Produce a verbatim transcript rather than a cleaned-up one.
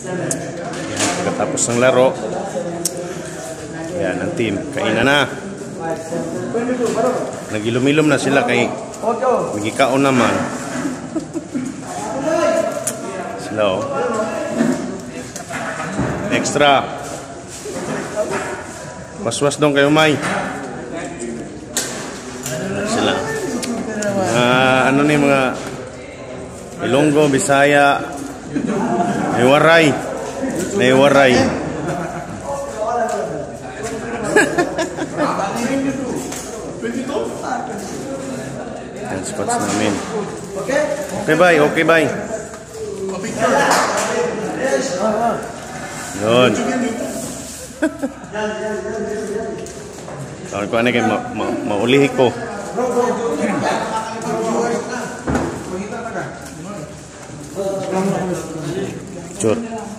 Yan, pagkatapos ng laro. Yan, ang team. Kainan na. Nagilumilom na sila kay magikaon naman. Sila oh. Extra. Waswas dong kayo, May. Sila. Uh, ano ni mga Ilonggo, Bisaya, may waray. May waray. Yan spots namin. Okay, bye. Okay, bye. Yun. Tawag ko ano kayo, ma ma maulihi ko. Sure.